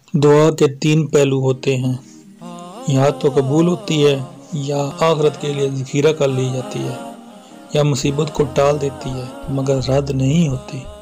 दुआ के तीन पहलू होते हैं, या तो कबूल होती है, या आखिरत के लिए ज़खीरा कर ली जाती है, या मुसीबत को टाल देती है मगर रद्द नहीं होती।